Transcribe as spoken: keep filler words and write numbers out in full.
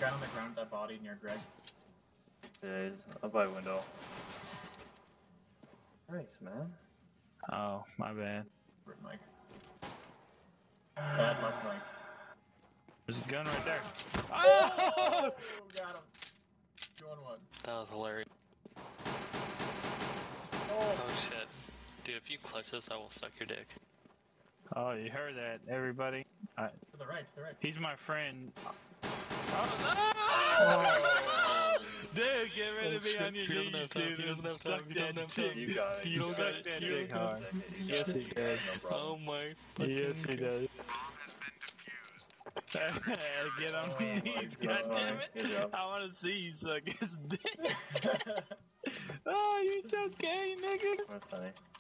guy on the ground, that body near Greg. Yeah, he's up by window. Nice, man. Oh, my bad. Rip Mike. Bad luck, Mike. There's a gun right there. Oh! Got him. two on one. That was hilarious. Oh. Oh shit. Dude, if you clutch this, I will suck your dick. Oh, you heard that, everybody? I, To the right, to the right. he's my friend. Oh, no! Oh. Dude, get ready to be on your He doesn't knees, have time, dude. he doesn't have Suck time, he doesn't that have dick. time. You got it. You You suck got it. that You dick don't hard. Yes, he does. No problem. Oh my Yes, he fucking does. Get on Oh your my knees, God. goddammit. Good job. I wanna see you suck his dick. Oh, you so gay, nigga. That's funny.